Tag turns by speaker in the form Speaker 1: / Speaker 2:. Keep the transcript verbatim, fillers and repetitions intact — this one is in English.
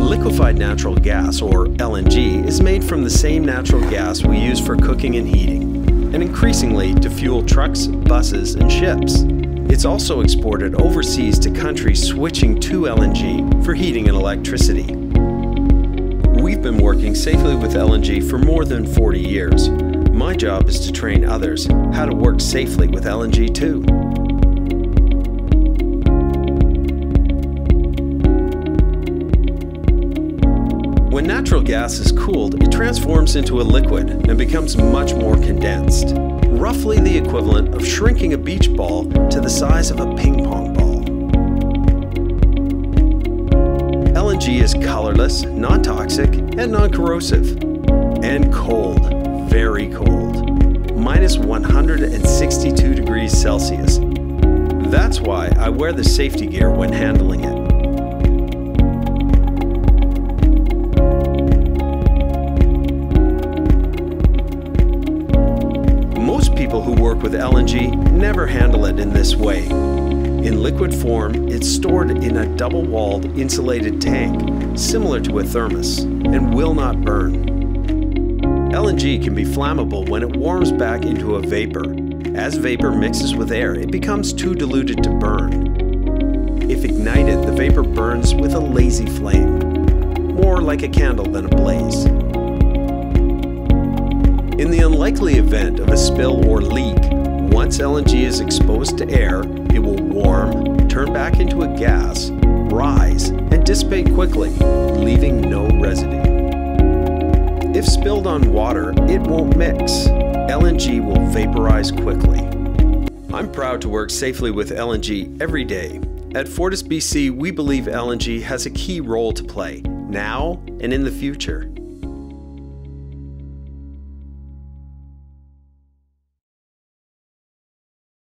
Speaker 1: Liquefied natural gas, or L N G, is made from the same natural gas we use for cooking and heating, and increasingly to fuel trucks, buses, and ships. It's also exported overseas to countries switching to L N G for heating and electricity. We've been working safely with L N G for more than forty years. My job is to train others how to work safely with L N G too. When natural gas is cooled, it transforms into a liquid and becomes much more condensed, roughly the equivalent of shrinking a beach ball to the size of a ping pong ball. L N G is colorless, non-toxic, and non-corrosive. And cold, very cold, minus one hundred sixty-two degrees Celsius. That's why I wear the safety gear when handling it. People who work with L N G never handle it in this way. In liquid form, it's stored in a double-walled insulated tank, similar to a thermos, and will not burn. L N G can be flammable when it warms back into a vapor. As vapor mixes with air, it becomes too diluted to burn. If ignited, the vapor burns with a lazy flame, more like a candle than a blaze. In the unlikely event of a spill or leak, once L N G is exposed to air, it will warm, turn back into a gas, rise, and dissipate quickly, leaving no residue. If spilled on water, it won't mix. L N G will vaporize quickly. I'm proud to work safely with L N G every day. At FortisBC, we believe L N G has a key role to play, now and in the future.